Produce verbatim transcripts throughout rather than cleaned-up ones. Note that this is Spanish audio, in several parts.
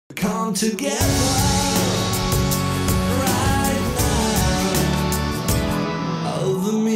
Come together right now over me.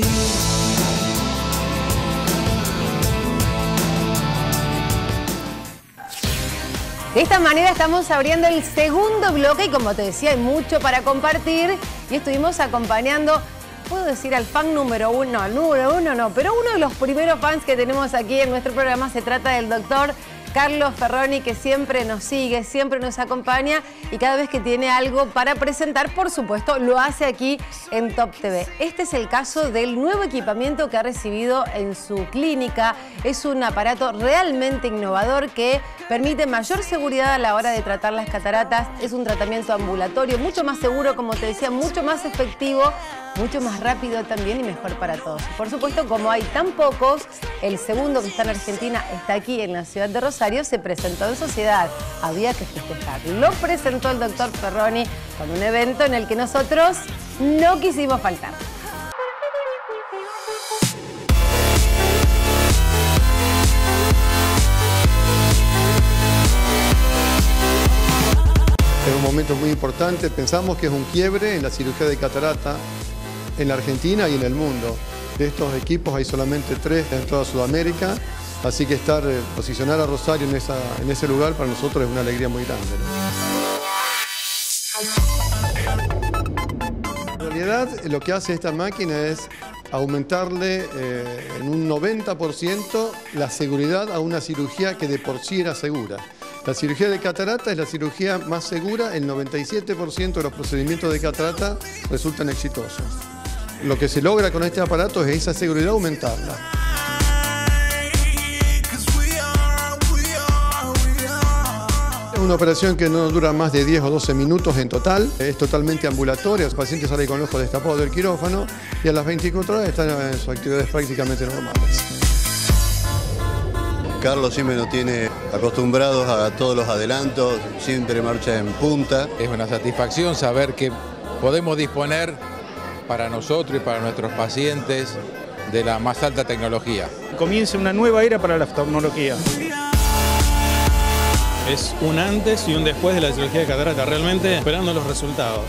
De esta manera estamos abriendo el segundo bloque y como te decía hay mucho para compartir y estuvimos acompañando, puedo decir al fan número uno, al número uno no, pero uno de los primeros fans que tenemos aquí en nuestro programa se trata del doctor Carlos Ferroni, que siempre nos sigue, siempre nos acompaña y cada vez que tiene algo para presentar, por supuesto, lo hace aquí en Top T V. Este es el caso del nuevo equipamiento que ha recibido en su clínica. Es un aparato realmente innovador que permite mayor seguridad a la hora de tratar las cataratas. Es un tratamiento ambulatorio, mucho más seguro, como te decía, mucho más efectivo, mucho más rápido también y mejor para todos. Por supuesto, como hay tan pocos, el segundo que está en Argentina está aquí en la ciudad de Rosario, se presentó en sociedad. Había que festejar. Lo presentó el doctor Ferroni con un evento en el que nosotros no quisimos faltar. Es un momento muy importante. Pensamos que es un quiebre en la cirugía de catarata en la Argentina y en el mundo. De estos equipos hay solamente tres en toda Sudamérica, así que estar, eh, posicionar a Rosario en, esa, en ese lugar para nosotros es una alegría muy grande, ¿no? En realidad lo que hace esta máquina es aumentarle eh, en un noventa por ciento la seguridad a una cirugía que de por sí era segura. La cirugía de catarata es la cirugía más segura, el noventa y siete por ciento de los procedimientos de catarata resultan exitosos. Lo que se logra con este aparato es esa seguridad aumentarla. Es una operación que no dura más de diez o doce minutos en total, es totalmente ambulatoria, el paciente sale con el ojo destapado del quirófano y a las veinticuatro horas están en sus actividades prácticamente normales. Carlos siempre nos tiene acostumbrados a todos los adelantos, siempre marcha en punta. Es una satisfacción saber que podemos disponer para nosotros y para nuestros pacientes de la más alta tecnología. Comienza una nueva era para la oftalmología. Es un antes y un después de la cirugía de catarata, realmente esperando los resultados.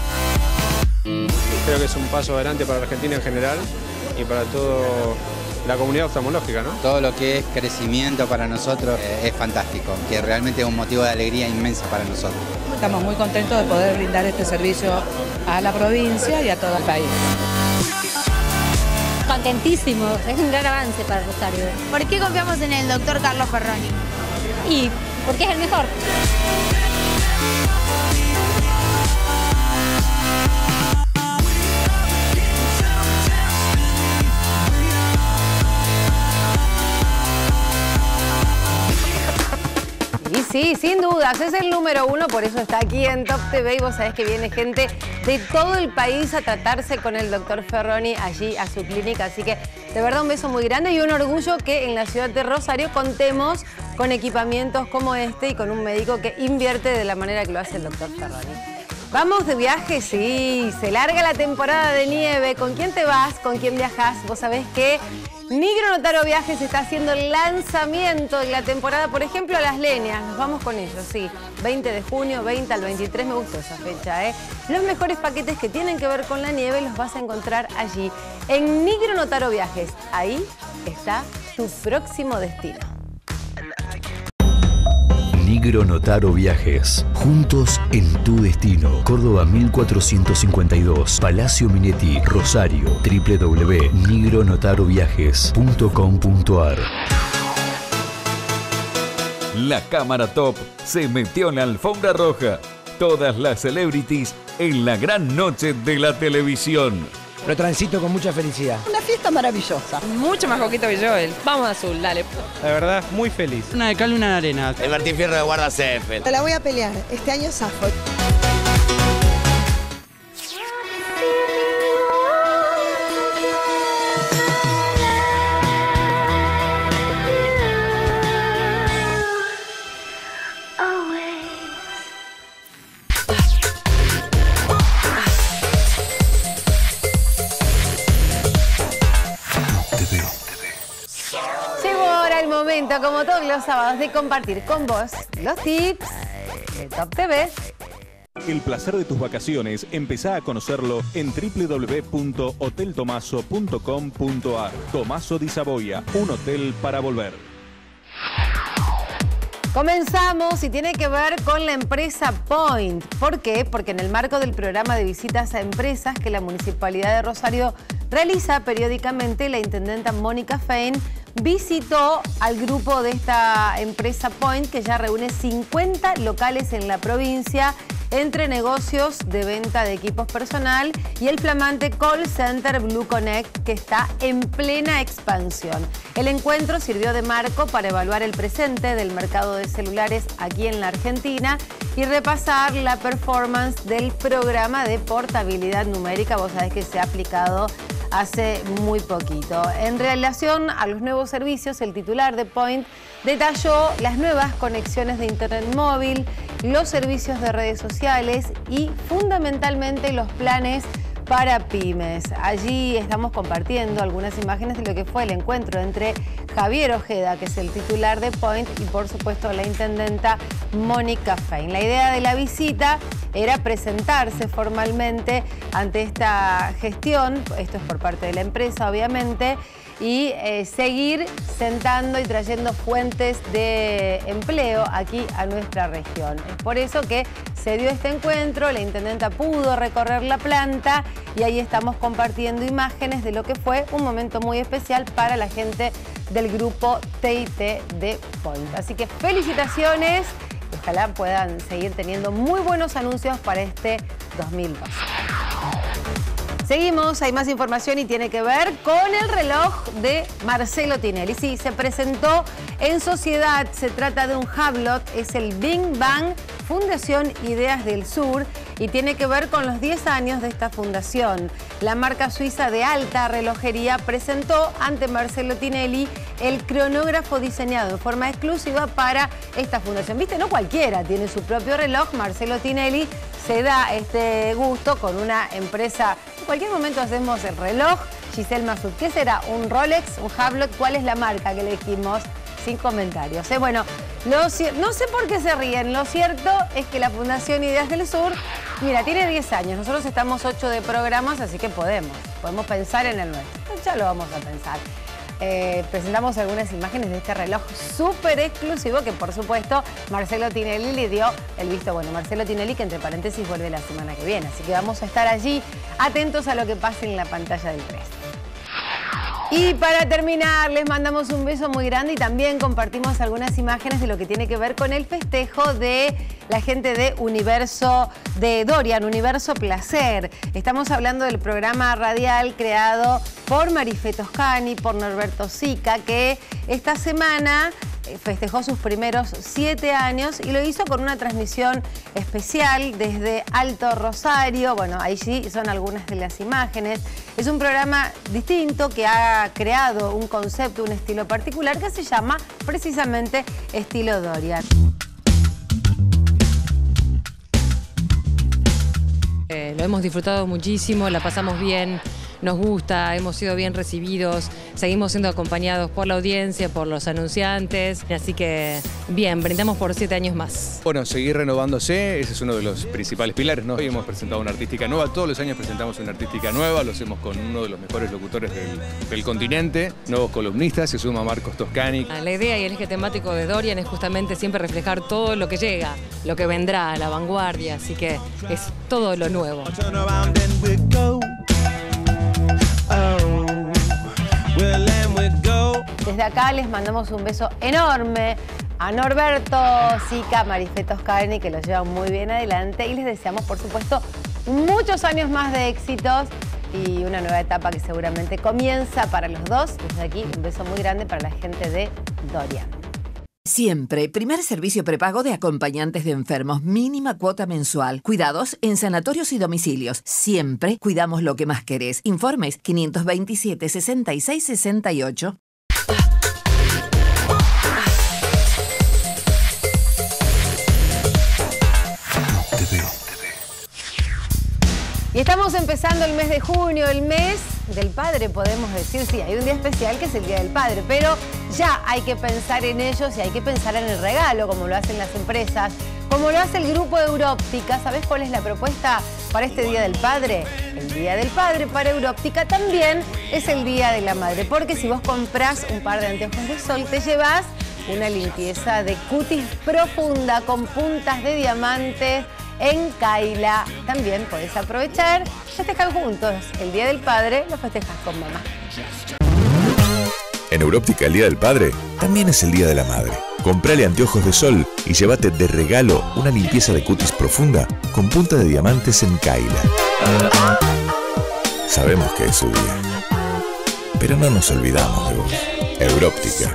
Creo que es un paso adelante para la Argentina en general y para toda la comunidad oftalmológica, ¿no? Todo lo que es crecimiento para nosotros eh, es fantástico, que realmente es un motivo de alegría inmensa para nosotros. Estamos muy contentos de poder brindar este servicio a la provincia y a todo el país. Contentísimos, es un gran avance para Rosario. ¿Por qué confiamos en el doctor Carlos Ferroni? Y porque es el mejor. Y sí, sin dudas, es el número uno, por eso está aquí en Top T V y vos sabés que viene gente de todo el país a tratarse con el doctor Ferroni allí a su clínica, así que de verdad un beso muy grande y un orgullo que en la ciudad de Rosario contemos con equipamientos como este y con un médico que invierte de la manera que lo hace el doctor Ferroni. Vamos de viaje, sí, se larga la temporada de nieve. ¿Con quién te vas? ¿Con quién viajas? Vos sabés que Nigro Notaro Viajes está haciendo el lanzamiento de la temporada, por ejemplo, a Las Leñas. Nos vamos con ellos, sí. veinte de junio, veinte al veintitrés, me gustó esa fecha, ¿eh? Los mejores paquetes que tienen que ver con la nieve los vas a encontrar allí, en Nigro Notaro Viajes. Ahí está tu próximo destino. Nigro Notaro Viajes. Juntos en tu destino. Córdoba mil cuatrocientos cincuenta y dos. Palacio Minetti, Rosario. doble u doble u doble u punto nigro notaro viajes punto com punto ar. La cámara top se metió en la alfombra roja. Todas las celebrities en la gran noche de la televisión. Lo transito con mucha felicidad. Una fiesta maravillosa. Mucho más coqueto que yo, él. Vamos azul, dale. La verdad, muy feliz. Una de cal y una de arena. El Martín Fierro de Guarda Cepheid. Te la voy a pelear. Este año zafo. Como todos los sábados, de compartir con vos los tips de Top T V. El placer de tus vacaciones, empezá a conocerlo en w w w punto hotel tomaso punto com punto a r. Tomaso di Savoia, un hotel para volver. Comenzamos y tiene que ver con la empresa Point. ¿Por qué? Porque en el marco del programa de visitas a empresas que la Municipalidad de Rosario realiza periódicamente, la intendenta Mónica Fein visitó al grupo de esta empresa Point, que ya reúne cincuenta locales en la provincia, entre negocios de venta de equipos personal y el flamante call center Blue Connect, que está en plena expansión. El encuentro sirvió de marco para evaluar el presente del mercado de celulares aquí en la Argentina y repasar la performance del programa de portabilidad numérica. Vos sabés que se ha aplicado hace muy poquito. En relación a los nuevos servicios, el titular de Point detalló las nuevas conexiones de internet móvil, los servicios de redes sociales y fundamentalmente los planes para pymes. Allí estamos compartiendo algunas imágenes de lo que fue el encuentro entre Javier Ojeda, que es el titular de Point, y por supuesto la intendenta Mónica Fein. La idea de la visita era presentarse formalmente ante esta gestión, esto es por parte de la empresa obviamente, y eh, seguir sentando y trayendo fuentes de empleo aquí a nuestra región. Es por eso que se dio este encuentro, la intendenta pudo recorrer la planta y ahí estamos compartiendo imágenes de lo que fue un momento muy especial para la gente del grupo T I T de Point. Así que felicitaciones y ojalá puedan seguir teniendo muy buenos anuncios para este dos mil doce. Seguimos, hay más información y tiene que ver con el reloj de Marcelo Tinelli. Sí, se presentó en sociedad, se trata de un Hublot, es el Bing Bang Fundación Ideas del Sur y tiene que ver con los diez años de esta fundación. La marca suiza de alta relojería presentó ante Marcelo Tinelli el cronógrafo diseñado en forma exclusiva para esta fundación. Viste, no cualquiera tiene su propio reloj. Marcelo Tinelli se da este gusto con una empresa. En cualquier momento hacemos el reloj. Giselle Masud, ¿qué será? ¿Un Rolex? ¿Un Hublot? ¿Cuál es la marca que elegimos? Sin comentarios. ¿eh? Bueno, lo, no sé por qué se ríen. Lo cierto es que la Fundación Ideas del Sur, mira, tiene diez años. Nosotros estamos ocho de programas, así que podemos. Podemos pensar en el nuestro. Ya lo vamos a pensar. Eh, presentamos algunas imágenes de este reloj súper exclusivo que, por supuesto, Marcelo Tinelli le dio el visto bueno. Marcelo Tinelli, que entre paréntesis vuelve la semana que viene. Así que vamos a estar allí atentos a lo que pase en la pantalla del tres. Y para terminar, les mandamos un beso muy grande y también compartimos algunas imágenes de lo que tiene que ver con el festejo de la gente de Universo, de Dorian, Universo Placer. Estamos hablando del programa radial creado por Marifé Toscani, por Norberto Sica, que esta semana festejó sus primeros siete años y lo hizo con una transmisión especial desde Alto Rosario. Bueno, ahí sí son algunas de las imágenes. Es un programa distinto que ha creado un concepto, un estilo particular que se llama precisamente Estilo Dorian. Eh, lo hemos disfrutado muchísimo, la pasamos bien, nos gusta, hemos sido bien recibidos, seguimos siendo acompañados por la audiencia, por los anunciantes, así que bien, brindamos por siete años más. Bueno, seguir renovándose, ese es uno de los principales pilares, ¿no? Hoy hemos presentado una artística nueva, todos los años presentamos una artística nueva, lo hacemos con uno de los mejores locutores del, del continente, nuevos columnistas, se suma Marcos Toscani. La idea y el eje temático de Dorian es justamente siempre reflejar todo lo que llega, lo que vendrá, la vanguardia, así que es todo lo nuevo. Desde acá les mandamos un beso enorme a Norberto Sica, Marifé Toscani, que lo llevan muy bien adelante y les deseamos, por supuesto, muchos años más de éxitos y una nueva etapa que seguramente comienza para los dos. Desde aquí un beso muy grande para la gente de Dorian. Siempre, primer servicio prepago de acompañantes de enfermos, mínima cuota mensual. Cuidados en sanatorios y domicilios. Siempre cuidamos lo que más querés. Informes quinientos veintisiete, sesenta y seis, sesenta y ocho. Y estamos empezando el mes de junio, el mes del padre, podemos decir. Sí, hay un día especial que es el Día del Padre, pero ya hay que pensar en ellos y hay que pensar en el regalo, como lo hacen las empresas. como lo hace el grupo Európtica. ¿Sabés cuál es la propuesta para este Día del Padre? El Día del Padre para Európtica también es el Día de la Madre, porque si vos comprás un par de anteojos de sol, te llevas una limpieza de cutis profunda con puntas de diamantes en Kaila. También podés aprovechar, festejar juntos. El Día del Padre lo festejas con mamá. En Európtica el Día del Padre también es el Día de la Madre. Comprale anteojos de sol y llévate de regalo una limpieza de cutis profunda con punta de diamantes en Kaila. Sabemos que es su día, pero no nos olvidamos de vos. Európtica.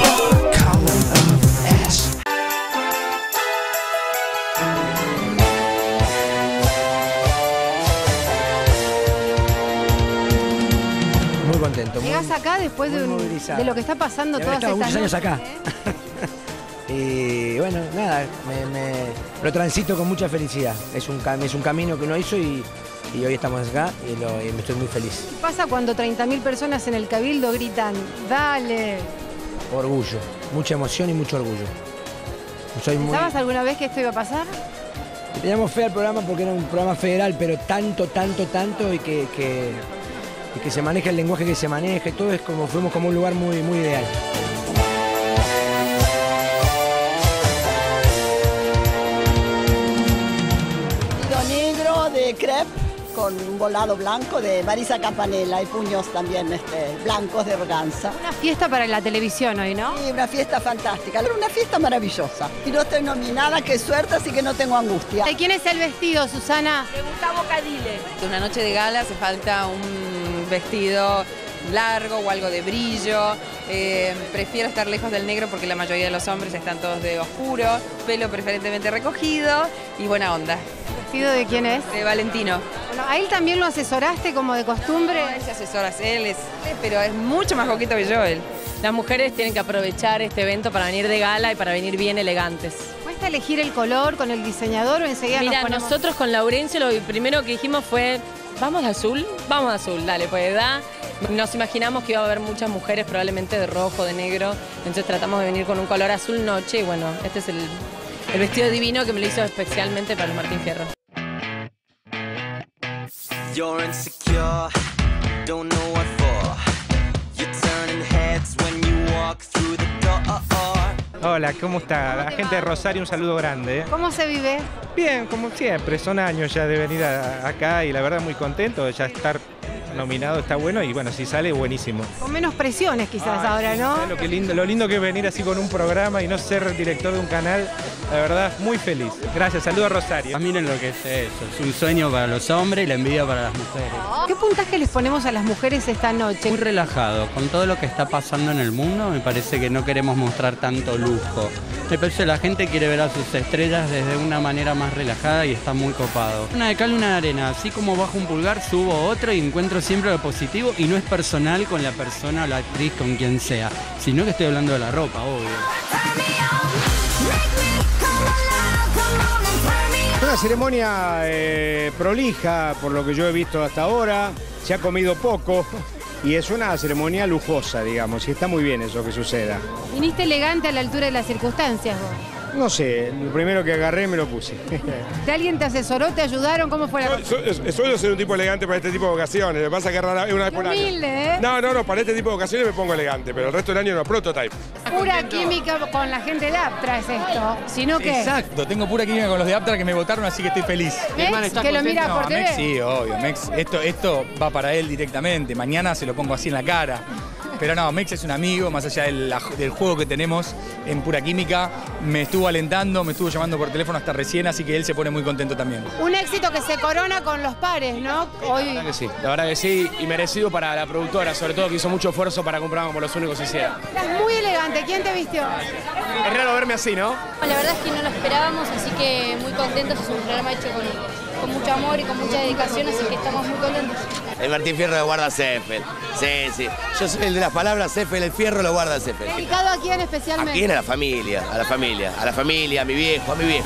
Muy contento. Muy, Llegás acá después de, un, de lo que está pasando ya todas estas muchos años noches, acá. ¿eh? Y bueno, nada, me, me, lo transito con mucha felicidad. Es un, es un camino que uno hizo y, y hoy estamos acá y, lo, y me estoy muy feliz. ¿Qué pasa cuando treinta mil personas en el Cabildo gritan, dale? Orgullo, mucha emoción y mucho orgullo. Soy muy... ¿Pensabas alguna vez que esto iba a pasar? Le teníamos fe al programa porque era un programa federal, pero tanto, tanto, tanto y que, que, y que se maneja el lenguaje que se maneja y todo, es como, fuimos como un lugar muy, muy ideal. Negro de crepe con un volado blanco de Marisa Campanella y puños también este, blancos de organza. Una fiesta para la televisión hoy, ¿no? Sí, una fiesta fantástica, una fiesta maravillosa. Y no estoy nominada, qué suerte, así que no tengo angustia. ¿De quién es el vestido, Susana? De Gustavo Cadile. De una noche de gala hace falta un vestido largo o algo de brillo. Eh, prefiero estar lejos del negro porque la mayoría de los hombres están todos de oscuro, pelo preferentemente recogido y buena onda. ¿Vestido de quién es? De Valentino. Bueno, ¿a él también lo asesoraste como de costumbre? No, él se asesora, él es, pero es mucho más coqueto que yo él. Las mujeres tienen que aprovechar este evento para venir de gala y para venir bien elegantes. ¿Cuesta elegir el color con el diseñador o enseguida Mira, nos ponemos... nosotros con Laurencio lo primero que dijimos fue, ¿vamos de azul? Vamos de azul, dale, pues da. Nos imaginamos que iba a haber muchas mujeres probablemente de rojo, de negro, entonces tratamos de venir con un color azul noche y bueno, este es el, el vestido divino que me lo hizo especialmente para el Martín Fierro. You're insecure, don't know what for. You're turning heads when you walk through the door. Hola, ¿cómo está? La gente de Rosario, un saludo grande. ¿Cómo se vive? Bien, como siempre, son años ya de venir a, acá y la verdad muy contento de ya estar nominado, está bueno y bueno, si sale, buenísimo. Con menos presiones quizás Ay, ahora, ¿no? Lo, que lindo, lo lindo que es venir así con un programa y no ser director de un canal, la verdad, muy feliz. Gracias, saludo a Rosario. Miren lo que es eso, es un sueño para los hombres y la envidia para las mujeres. ¿Qué puntaje les ponemos a las mujeres esta noche? Muy relajado, con todo lo que está pasando en el mundo, me parece que no queremos mostrar tanto lujo. Me parece que la gente quiere ver a sus estrellas desde una manera más relajada y está muy copado. Una de cal, una de arena, así como bajo un pulgar, subo otro y encuentro siempre lo positivo y no es personal con la persona o la actriz, con quien sea, sino que estoy hablando de la ropa, obvio. Una ceremonia eh, prolija, por lo que yo he visto hasta ahora, se ha comido poco y es una ceremonia lujosa, digamos, y está muy bien eso que suceda. Viniste elegante a la altura de las circunstancias vos. No sé, lo primero que agarré me lo puse. ¿De alguien te asesoró, te ayudaron? ¿Cómo fue la cosa? Suelo so, ser un tipo elegante para este tipo de ocasiones, me pasa que es una vez por año. Humilde, ¿eh? No, no, no, para este tipo de ocasiones me pongo elegante, pero el resto del año no, prototype. Pura química con la gente de Aptra es esto, sino que... Exacto, tengo pura química con los de Aptra que me votaron, así que estoy feliz. ¿Mex? Que lo mira por T V. Mex, sí, obvio, Mex, esto, esto va para él directamente, mañana se lo pongo así en la cara. Pero no, Mex es un amigo, más allá del, del juego que tenemos en pura química, me estuvo alentando, me estuvo llamando por teléfono hasta recién, así que él se pone muy contento también. Un éxito que se corona con los pares, ¿no? Hoy... La verdad que sí, la verdad que sí, y merecido para la productora, sobre todo que hizo mucho esfuerzo para que un programa como Los Únicos se hiciera. Estás muy elegante, ¿quién te vistió? Es raro verme así, ¿no? La verdad es que no lo esperábamos, así que muy contentos, es un programa hecho con, con mucho amor y con mucha dedicación, así que estamos muy contentos. El Martín Fierro lo guarda Seffel. Sí, sí. Yo soy el de las palabras Seffel, el fierro lo guarda Seffel. ¿Dedicado a quién especialmente? ¿A quién? A la familia, a la familia, a la familia, a mi viejo, a mi viejo.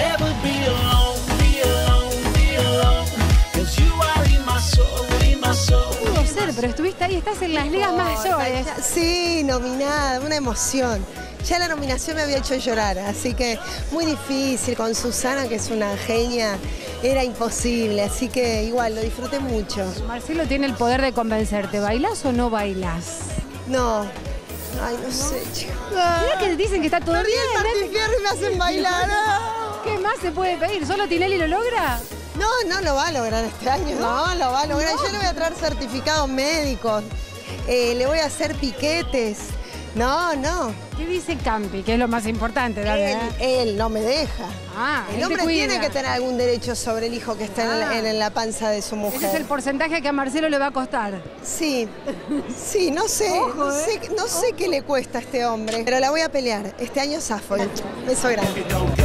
No pudo ser, pero estuviste ahí, estás en las ligas mayores. Sí, nominada, una emoción. ya la nominación me había hecho llorar, así que muy difícil, con Susana, que es una genia, era imposible, así que igual, lo disfruté mucho. Marcelo tiene el poder de convencerte, ¿bailás o no bailás? No. Ay, no, no sé, chicos. Mira que dicen que está todo bien. Martín Fierro y me hacen bailar. ¿Qué más se puede pedir? ¿Solo Tinelli lo logra? No, no lo va a lograr este año, no, no lo va a lograr. No. Yo le voy a traer certificados médicos, eh, le voy a hacer piquetes. No, no. ¿Qué dice Campi? Que es lo más importante, ¿verdad? Él, él no me deja. Ah, el hombre tiene que tener algún derecho sobre el hijo que está ah. en, la, en, en la panza de su mujer. Ese es el porcentaje que a Marcelo le va a costar. Sí, sí, no sé, Ojo, no, sé eh. no sé qué le cuesta a este hombre, pero la voy a pelear. Este año zafo. Beso grande.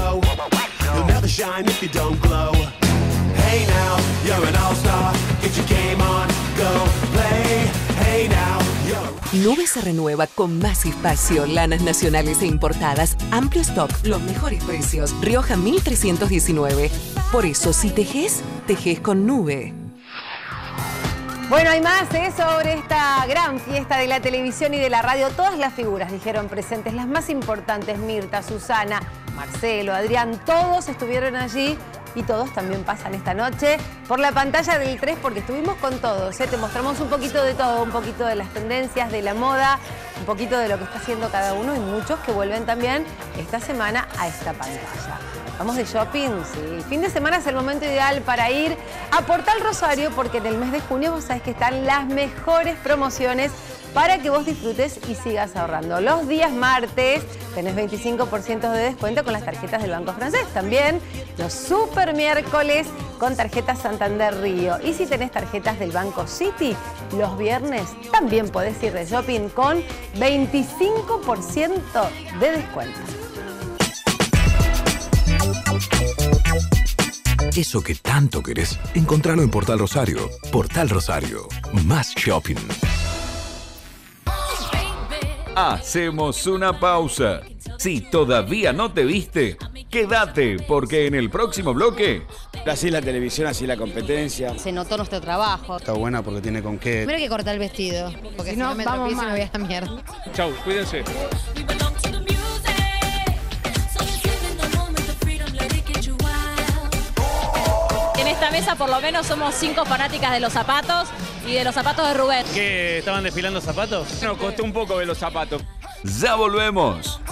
Hey now, you're an all-star. Get your game on, go play. Hey now, you're... Nube se renueva con más espacio, lanas nacionales e importadas, amplio stock, los mejores precios. Rioja mil trescientos diecinueve. Por eso, si tejes, tejes con Nube. Bueno, hay más ¿eh? sobre esta gran fiesta de la televisión y de la radio. Todas las figuras dijeron presentes, las más importantes, Mirta, Susana, Marcelo, Adrián, todos estuvieron allí. Y todos también pasan esta noche por la pantalla del tres porque estuvimos con todos, ¿eh? Te mostramos un poquito de todo, un poquito de las tendencias, de la moda, un poquito de lo que está haciendo cada uno y muchos que vuelven también esta semana a esta pantalla. ¿Vamos de shopping? Sí. El fin de semana es el momento ideal para ir a Portal Rosario porque en el mes de junio vos sabés que están las mejores promociones para que vos disfrutes y sigas ahorrando. Los días martes tenés veinticinco por ciento de descuento con las tarjetas del Banco Francés. También los super miércoles con tarjetas Santander Río. Y si tenés tarjetas del Banco City, los viernes también podés ir de shopping con veinticinco por ciento de descuento. Eso que tanto querés, encontralo en Portal Rosario. Portal Rosario, más shopping. Hacemos una pausa. Si todavía no te viste, quédate, porque en el próximo bloque... Así la televisión, así la competencia. Se notó nuestro trabajo. Está buena porque tiene con qué... Primero hay que cortar el vestido, porque si, si no, no me tropiezo y me voy a la mierda. Chau, cuídense. En esta mesa por lo menos somos cinco fanáticas de los zapatos y de los zapatos de Rubén. ¿Qué? ¿Estaban desfilando zapatos? Nos costó un poco ver los zapatos. Ya volvemos.